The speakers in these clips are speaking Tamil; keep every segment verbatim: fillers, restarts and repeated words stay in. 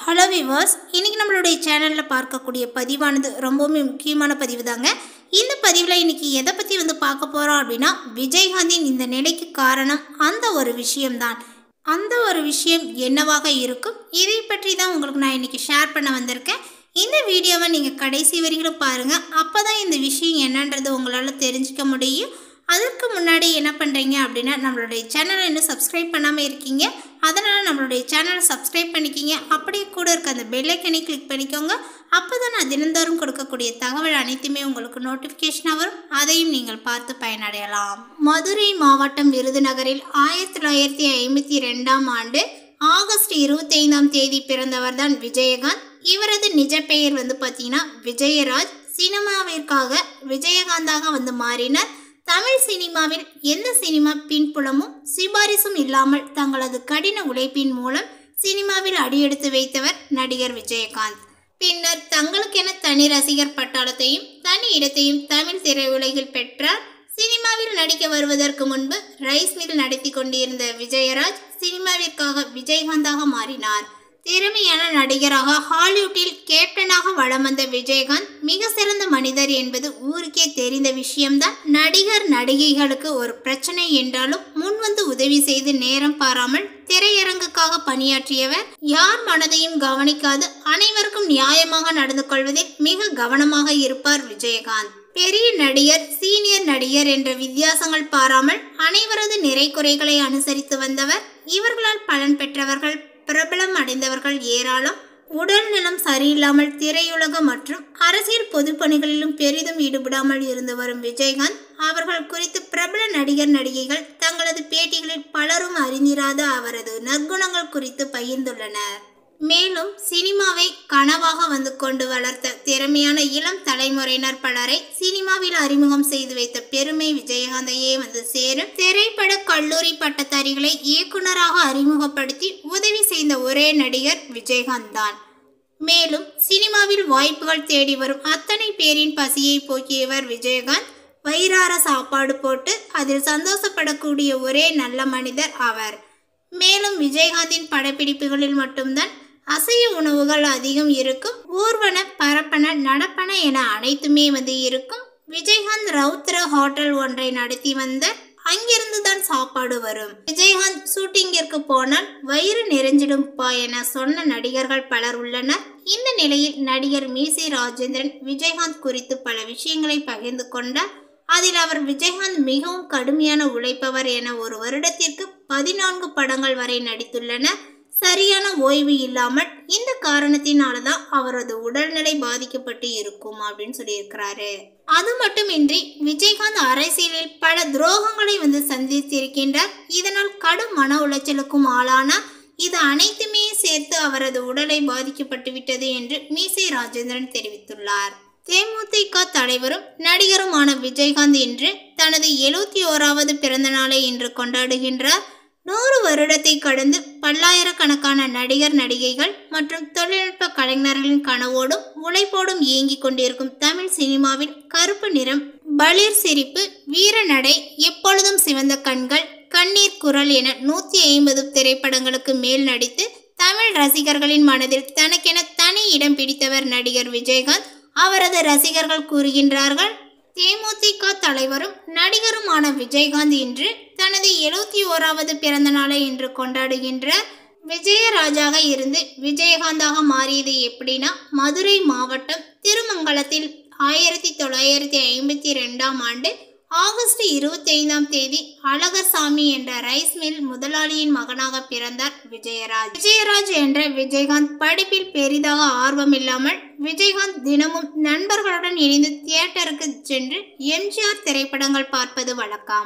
ஹலோ வியூவர்ஸ், இன்றைக்கி நம்மளுடைய சேனலில் பார்க்கக்கூடிய பதிவானது ரொம்பவுமே முக்கியமான பதிவு தாங்க. இந்த பதிவில் இன்றைக்கி எதை பற்றி வந்து பார்க்க போகிறோம் அப்படின்னா, விஜயகாந்தின் இந்த நிலைக்கு காரணம் அந்த ஒரு விஷயம்தான். அந்த ஒரு விஷயம் என்னவாக இருக்கும், இதை பற்றி தான் உங்களுக்கு நான் இன்றைக்கி ஷேர் பண்ண வந்திருக்கேன். இந்த வீடியோவை நீங்கள் கடைசி வரைக்கும் பாருங்கள். அப்போ தான் இந்த விஷயம் என்னன்றது உங்களால் தெரிஞ்சிக்க முடியும். அதற்கு முன்னாடி என்ன பண்ணுறீங்க அப்படின்னா, நம்மளுடைய சேனலை இன்னும் சப்ஸ்கிரைப் பண்ணாமல் இருக்கீங்க. அதனால் நம்மளுடைய சேனலை சப்ஸ்கிரைப் பண்ணிக்கிங்க. அப்படியே கூட இருக்க அந்த பெல்லைக்கனை கிளிக் பண்ணிக்கோங்க. அப்போ தான் நான் தினந்தோறும் கொடுக்கக்கூடிய தகவல் அனைத்துமே உங்களுக்கு நோட்டிஃபிகேஷனாக வரும். அதையும் நீங்கள் பார்த்து பயனடையலாம். மதுரை மாவட்டம் விருதுநகரில் ஆயிரத்தி தொள்ளாயிரத்தி ஐம்பத்தி ரெண்டாம் ஆண்டு ஆகஸ்ட் இருபத்தி ஐந்தாம் தேதி பிறந்தவர் தான் விஜயகாந்த். இவரது நிஜ பெயர் வந்து பார்த்தீங்கன்னா விஜயராஜ். சினிமாவிற்காக விஜயகாந்தாக வந்து மாறினார். தமிழ் சினிமாவில் எந்த சினிமா பின்புலமும் சிபாரிசும் இல்லாமல் தங்களது கடின உழைப்பின் மூலம் சினிமாவில் அடியெடுத்து வைத்தவர் நடிகர் விஜயகாந்த். பின்னர் தங்களுக்கென தனி ரசிகர் பட்டாளத்தையும் தனி இடத்தையும் தமிழ் திரையுலகில் பெற்றார். சினிமாவில் நடிக்க வருவதற்கு முன்பு ரைஸ் மில் நடத்தி கொண்டிருந்த விஜயராஜ் சினிமாவிற்காக விஜயகாந்தாக மாறினார். திறமையான நடிகராக ஹாலிவுட்டில் கேப்டனாக வலம் வந்த விஜயகாந்த் மிக சிறந்த மனிதர் என்பது ஊருக்கே தெரிந்த விஷயம்தான். நடிகர் நடிகைகளுக்கு ஒரு பிரச்சனை என்றாலும் முன்வந்து உதவி செய்து நேரம் பாராமல் திரையரங்குக்காக பணியாற்றியவர். யார் மனதையும் கவனிக்காது அனைவருக்கும் நியாயமாக நடந்து கொள்வதில் மிக கவனமாக இருப்பார் விஜயகாந்த். பெரிய நடிகர், சீனியர் நடிகர் என்ற வித்தியாசங்கள் பாராமல் அனைவரது நிறை குறைகளை அனுசரித்து வந்தவர். இவர்களால் பலன் பெற்றவர்கள், பிரபலம் அடைந்தவர்கள் ஏராளம். உடல் நலம் சரியில்லாமல் திரையுலக மற்றும் அரசியல் பொது பணிகளிலும் பெரிதும் ஈடுபடாமல் இருந்து வரும் விஜயகாந்த் அவர்கள் குறித்து பிரபல நடிகர் நடிகைகள் தங்களது பேட்டிகளில் பலரும் அறிந்திராத அவரது நற்குணங்கள் குறித்து பகிர்ந்துள்ளனர். மேலும் சினிமாவை கனவாக வந்து கொண்டு வளர்த்த திறமையான இளம் தலைமுறையினர் பலரை சினிமாவில் அறிமுகம் செய்து வைத்த பெருமை விஜயகாந்தையே வந்து சேரும். திரைப்பட கல்லூரி பட்டதாரிகளை இயக்குநராக அறிமுகப்படுத்தி உதவி செய்த ஒரே நடிகர் விஜயகாந்த் தான். மேலும் சினிமாவில் வாய்ப்புகள் தேடி வரும் அத்தனை பேரின் பசியை போக்கியவர் விஜயகாந்த். வயிறார சாப்பாடு போட்டு அதில் சந்தோஷப்படக்கூடிய ஒரே நல்ல மனிதர் அவர். மேலும் விஜயகாந்தின் படப்பிடிப்புகளில் மட்டும்தான் அசைய உணவுகள் அதிகம் இருக்கும். ஊர்வன, பரப்பன, நடப்பன என அனைத்துமே வந்து இருக்கும். விஜயகாந்த் ரவுத்ர ஹோட்டல் ஒன்றை நடத்தி வந்த அங்கிருந்து தான் சாப்பாடு வரும். விஜயகாந்த் ஷூட்டிங்கிற்கு போனால் வயிறு நிறைஞ்சிடும்பா என சொன்ன நடிகர்கள் பலர் உள்ளனர். இந்த நிலையில் நடிகர் மீசை ராஜேந்திரன் விஜயகாந்த் குறித்து பல விஷயங்களை பகிர்ந்து கொண்டார். அதில் அவர் விஜயகாந்த் மிகவும் கடுமையான உழைப்பவர் என ஒரு வருடத்திற்கு பதினான்கு படங்கள் வரை நடித்துள்ளனர். சரியான ஓய்வு இல்லாமல் இந்த காரணத்தினாலதான் அவரது உடல்நிலை பாதிக்கப்பட்டு இருக்கும் அப்படின்னு சொல்லியிருக்கிறாரு. அது மட்டுமின்றி விஜயகாந்த் அரசியலில் பல துரோகங்களை வந்து சந்தித்திருக்கின்றார். இதனால் கடும் மன உளைச்சலுக்கும் ஆளானார். இது அனைத்துமே சேர்த்து அவரது உடலை பாதிக்கப்பட்டு விட்டது என்று மீசை ராஜேந்திரன் தெரிவித்துள்ளார். தேமுதிக தலைவரும் நடிகருமான விஜயகாந்த் இன்று தனது எழுபத்தி ஓராவது பிறந்த நாளை இன்று கொண்டாடுகின்றார். நூறு வருடத்தை கடந்து பல்லாயிரக்கணக்கான நடிகர் நடிகைகள் மற்றும் தொழில்நுட்ப கலைஞர்களின் கனவோடும் உழைப்போடும் இயங்கிக் கொண்டிருக்கும் தமிழ் சினிமாவில் கருப்பு நிறம், பளிர் சிரிப்பு, வீர நடை, எப்பொழுதும் சிவந்த கண்கள், கண்ணீர் குரல் என நூற்றி ஐம்பது திரைப்படங்களுக்கு மேல் நடித்து தமிழ் ரசிகர்களின் மனதில் தனக்கென தனி இடம் பிடித்தவர் நடிகர் விஜயகாந்த். அவரது ரசிகர்கள் கூறுகின்றார்கள், தேமுதிக தலைவரும் நடிகருமான விஜயகாந்த் இன்று தனது எழுபத்தி ஓராவது பிறந்த நாளை இன்று கொண்டாடுகின்றார். விஜயராஜாக இருந்து விஜயகாந்தாக மாறியது எப்படின்னா, மதுரை மாவட்டம் திருமங்கலத்தில் ஆயிரத்தி தொள்ளாயிரத்தி ஐம்பத்தி ரெண்டாம் ஆண்டு ஆகஸ்ட் இருபத்தி ஐந்தாம் தேதி அழகர்சாமி என்ற ரைஸ் மில் முதலாளியின் மகனாக பிறந்தார் விஜயராஜ். விஜயராஜ் என்ற விஜயகாந்த் படிப்பில் பெரிதாக ஆர்வம் இல்லாமல் விஜயகாந்த் தினமும் நண்பர்களுடன் இணைந்து தியேட்டருக்கு சென்று எம்ஜிஆர் திரைப்படங்கள் பார்ப்பது வழக்கம்.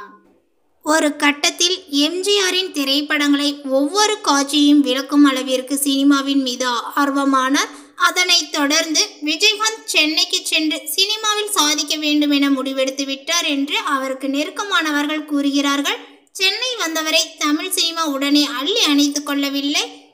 ஒரு கட்டத்தில் எம்ஜிஆரின் திரைப்படங்களை ஒவ்வொரு காட்சியும் விளக்கும் அளவிற்கு சினிமாவின் மீது ஆர்வமானார். அதனைத் தொடர்ந்து விஜயகாந்த் சென்னைக்கு சென்று சினிமாவில் சாதிக்க வேண்டும் என முடிவெடுத்து விட்டார் என்று அவருக்கு நெருக்கமானவர்கள் கூறுகிறார்கள். சென்னை வந்தவரை தமிழ் சினிமா உடனே அள்ளி அணைத்து கொள்ளவில்லை.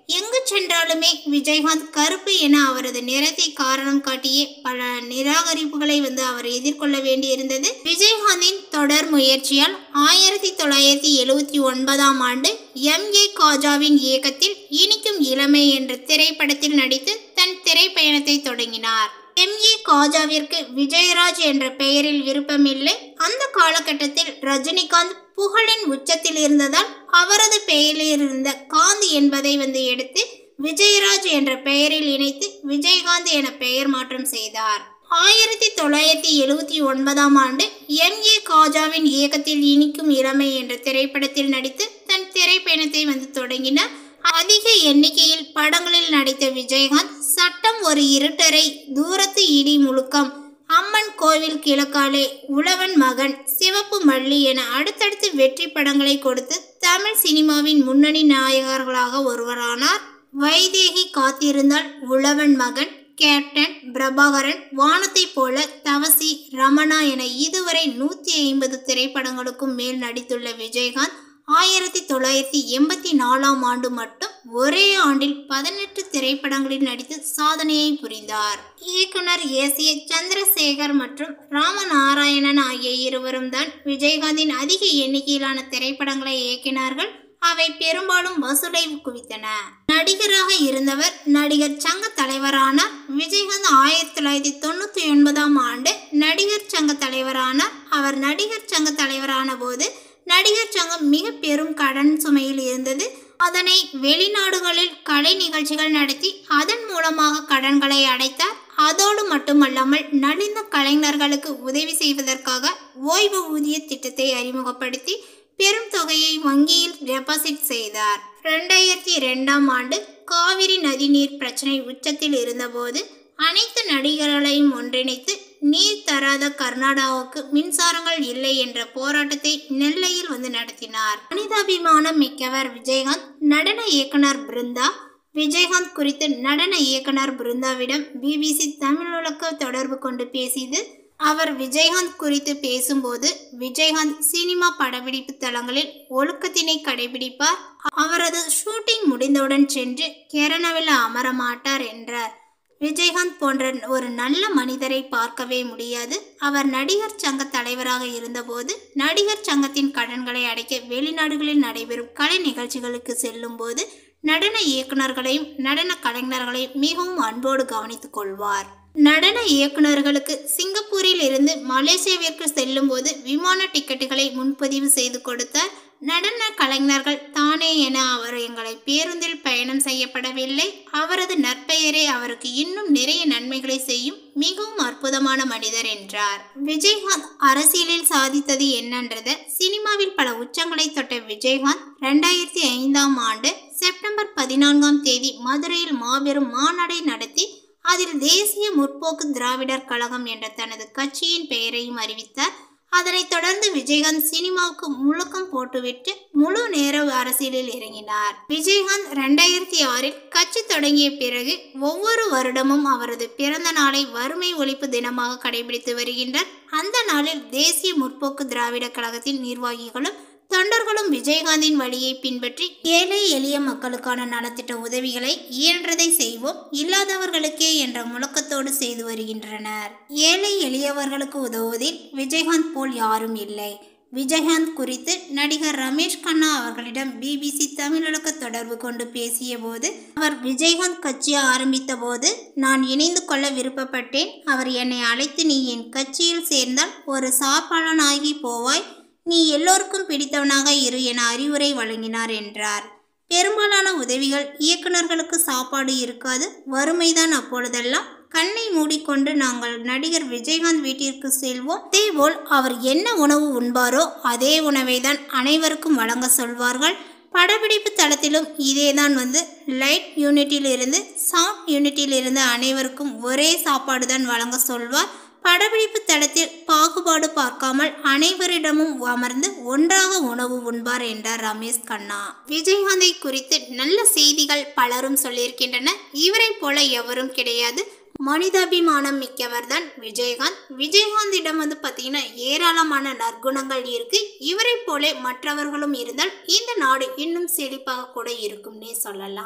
எங்கு சென்றாலுமே விஜயகாந்த் கருப்பு என அவரது நிறத்தை காரணம் காட்டியே பல நிராகரிப்புகளை வந்து அவர் எதிர்கொள்ள வேண்டியிருந்தது. விஜயகாந்தின் தொடர் முயற்சியால் ஆயிரத்தி தொள்ளாயிரத்தி எழுவத்தி ஒன்பதாம் ஆண்டு எம் ஏ காஜாவின் இயக்கத்தில் இனிக்கும் இளமை என்ற திரைப்படத்தில் நடித்து தன் திரைப்பயணத்தை தொடங்கினார். எம் ஏ காஜாவிற்கு விஜயராஜ் என்ற பெயரில் விருப்பமில்லை. அந்த காலகட்டத்தில் ரஜினிகாந்த் புகழின் உச்சத்தில் இருந்ததால் அவரது பெயரில் இருந்த காந்த் என்பதை வந்து எடுத்து விஜயராஜ் என்ற பெயரில் இணைத்து விஜயகாந்த் என பெயர் மாற்றம் செய்தார். ஆயிரத்தி தொள்ளாயிரத்தி எழுவத்தி ஒன்பதாம் ஆண்டு எம் ஏ காஜாவின் இயக்கத்தில் இனிக்கும் இளமை என்ற திரைப்படத்தில் நடித்து தன் திரைப்பயணத்தை வந்து தொடங்கினார். அதிக எண்ணிக்கையில் படங்களில் நடித்த விஜயகாந்த் சட்டம் ஒரு இருட்டரை, தூரத்து இடி முழுக்கம், அம்மன் கோவில் கிழக்காலே, உழவன் மகன், சிவப்பு மல்லி என அடுத்தடுத்து வெற்றி படங்களை கொடுத்து தமிழ் சினிமாவின் முன்னணி நாயகர்களாக ஒருவரானார். வைதேகி காத்திருந்தால், உழவன் மகன், கேப்டன், பிரபாகரன், வானத்தை போல, தவசி, ரமணா என இதுவரை நூற்றி ஐம்பது திரைப்படங்களுக்கும் மேல் நடித்துள்ள விஜயகாந்த் ஆயிரத்தி தொள்ளாயிரத்தி எண்பத்தி நாலாம் ஆண்டு மட்டும் ஒரே ஆண்டில் பதினெட்டு திரைப்படங்களில் நடித்து சாதனையை புரிந்தார். இயக்குனர் எஸ் ஏ சந்திரசேகர் மற்றும் ராமநாராயணன் ஆகிய இருவரும் தான் விஜயகாந்தின் அதிக எண்ணிக்கையிலான திரைப்படங்களை இயக்கினார்கள். அவை பெரும்பாலும் வசூலை குவித்தன. நடிகராக இருந்தவர் நடிகர் சங்க தலைவரானார். விஜயகாந்த் ஆயிரத்தி தொள்ளாயிரத்தி தொண்ணூற்றி ஒன்பதாம் ஆண்டு நடிகர் சங்க தலைவரானார். அவர் நடிகர் சங்க தலைவரான போது நடிகர் சங்கம் மிக பெரும் கடன் சுமையில் இருந்தது. அதனை வெளிநாடுகளில் கலை நிகழ்ச்சிகள் நடத்தி அதன் மூலமாக கடன்களை அடைத்தார். அதோடு மட்டுமல்லாமல் நலிந்த கலைஞர்களுக்கு உதவி செய்வதற்காக ஓய்வு ஊதிய திட்டத்தை அறிமுகப்படுத்தி பெரும் தொகையை வங்கியில் டெபாசிட் செய்தார். இரண்டாயிரத்தி இரண்டாம் ஆண்டு காவிரி நதிநீர் பிரச்சனை உச்சத்தில் இருந்தபோது அனைத்து நடிகர்களையும் ஒன்றிணைத்து நீர் தராத கர்நாடகாவுக்கு மின்சாரங்கள் இல்லை என்ற போராட்டத்தை நெல்லையில் வந்து நடத்தினார். மனிதாபிமானம் மிக்கவர் விஜயகாந்த். நடன இயக்குனர் பிருந்தா. விஜயகாந்த் குறித்து நடன இயக்குனர் பிருந்தாவிடம் பிபிசி தமிழுலக தொடர்பு கொண்டு பேசியது. அவர் விஜயகாந்த் குறித்து பேசும்போது, விஜயகாந்த் சினிமா படப்பிடிப்பு தளங்களில் ஒழுக்கத்தினை கடைபிடிப்பார். அவரது ஷூட்டிங் முடிந்தவுடன் சென்று கேரளாவில் அமர மாட்டார் என்றார். விஜயகாந்த் போன்ற ஒரு நல்ல மனிதரை பார்க்கவே முடியாது. அவர் நடிகர் சங்க தலைவராக இருந்தபோது நடிகர் சங்கத்தின் கடன்களை அடைக்க வெளிநாடுகளில் நடைபெறும் கலை நிகழ்ச்சிகளுக்கு செல்லும் போது நடன இயக்குநர்களையும் நடன கலைஞர்களையும் மிகவும் அன்போடு கவனித்துக் கொள்வார். நடன இயக்குநர்களுக்கு சிங்கப்பூரில் இருந்து மலேசியாவிற்கு செல்லும் போது விமான டிக்கெட்டுகளை முன்பதிவு செய்து கொடுத்தார். நடன கலைஞர்கள் தானே என அவர் எங்களை பேருந்தில் பயணம் செய்யப்படவில்லை. அவரது நற்பெயரே அவருக்கு இன்னும் நிறைய நன்மைகளை செய்யும் மிகவும் அற்புதமான மனிதர் என்றார். விஜயகாந்த் அரசியலில் சாதித்தது என்னன்றத சினிமாவில் பல உச்சங்களை தொட்ட விஜயகாந்த் இரண்டாயிரத்தி ஐந்தாம் ஆண்டு செப்டம்பர் பதினான்காம் தேதி மதுரையில் மாபெரும் மாநாடை நடத்தி அதில் தேசிய முற்போக்கு திராவிடர் கழகம் என்ற தனது கட்சியின் பெயரையும் அறிவித்தார். அதனைத் தொடர்ந்து விஜயகாந்த் சினிமாவுக்கு முழுக்கம் போட்டுவிட்டு முழு நேர அரசியலில் இறங்கினார். விஜயகாந்த் இரண்டாயிரத்தி ஆறில் கட்சி தொடங்கிய பிறகு ஒவ்வொரு வருடமும் அவரது பிறந்த நாளை வறுமை ஒழிப்பு தினமாக கடைபிடித்து வருகின்றார். அந்த நாளில் தேசிய முற்போக்கு திராவிட கழகத்தின் நிர்வாகிகளும் தொண்டர்களும் விஜயகாந்தின் வழியை பின்பற்றி ஏழை எளிய மக்களுக்கான நலத்திட்ட உதவிகளை இயன்றதை செய்வோம், இல்லாதவர்களுக்கே என்ற முழக்கத்தோடு செய்து வருகின்றனர். ஏழை எளியவர்களுக்கு உதவுவதில் விஜயகாந்த் போல் யாரும் இல்லை. விஜயகாந்த் குறித்து நடிகர் ரமேஷ் கண்ணா அவர்களிடம் பிபிசி தமிழுலக தொடர்பு கொண்டு பேசிய போது, அவர் விஜயகாந்த் கட்சியை ஆரம்பித்த போது நான் இணைந்து கொள்ள விருப்பப்பட்டேன். அவர் என்னை அழைத்து, நீ என் கட்சியில் சேர்ந்தால் ஒரு சாப்பாளனாகி போவாய், நீ எல்லோருக்கும் பிடித்தவனாக இரு என அறிவுரை வழங்கினார் என்றார். பெரும்பாலான உதவிகள் இயக்குநர்களுக்கு சாப்பாடு இருக்காது, வறுமைதான். அப்பொழுதெல்லாம் கண்ணை மூடிக்கொண்டு நாங்கள் நடிகர் விஜயகாந்த் வீட்டிற்கு செல்வோம். அதேபோல் அவர் என்ன உணவு உண்பாரோ அதே உணவை தான் அனைவருக்கும் வழங்க சொல்வார்கள். படப்பிடிப்பு தளத்திலும் இதேதான். வந்து லைட் யூனிட்டில் இருந்து சவுண்ட் யூனிட்டில் இருந்து அனைவருக்கும் ஒரே சாப்பாடு தான் வழங்க சொல்வார். படப்பிடிப்பு தளத்தில் பாகுபாடு பார்க்காமல் அனைவரிடமும் அமர்ந்து ஒன்றாக உணவு உண்பார் என்றார் ரமேஷ் கண்ணா. விஜயகாந்தை குறித்து நல்ல செய்திகள் பலரும் சொல்லியிருக்கின்றன. இவரை போல எவரும் கிடையாது. மனிதாபிமானம் மிக்கவர் தான் விஜயகாந்த். விஜயகாந்திடம் வந்து பார்த்தீங்கன்னா ஏராளமான நற்குணங்கள் இருக்கு. இவரை போல மற்றவர்களும் இருந்தால் இந்த நாடு இன்னும் செழிப்பாக கூட இருக்கும்னே சொல்லலாம்.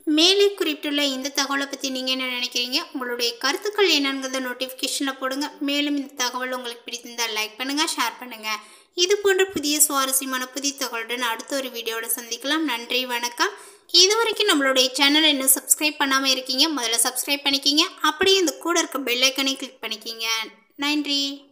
மேலே குறிப்பிட்டுள்ள இந்த தகவலை பற்றி நீங்கள் என்ன நினைக்கிறீங்க? உங்களுடைய கருத்துக்கள் என்னங்கிறத நோட்டிஃபிகேஷனில் போடுங்க. மேலும் இந்த தகவல் உங்களுக்கு பிடித்திருந்தால் லைக் பண்ணுங்கள், ஷேர் பண்ணுங்கள். இது போன்ற புதிய சுவாரஸ்யமான புதிய தகவலுடன் அடுத்த ஒரு வீடியோவில் சந்திக்கலாம். நன்றி, வணக்கம். இது வரைக்கும் நம்மளுடைய சேனலை இன்னும் சப்ஸ்கிரைப் பண்ணாமல் இருக்கீங்க, முதல்ல சப்ஸ்கிரைப் பண்ணிக்கிங்க. அப்படியே இந்த கூட இருக்க பெல் ஐக்கனை கிளிக் பண்ணிக்கிங்க. நன்றி.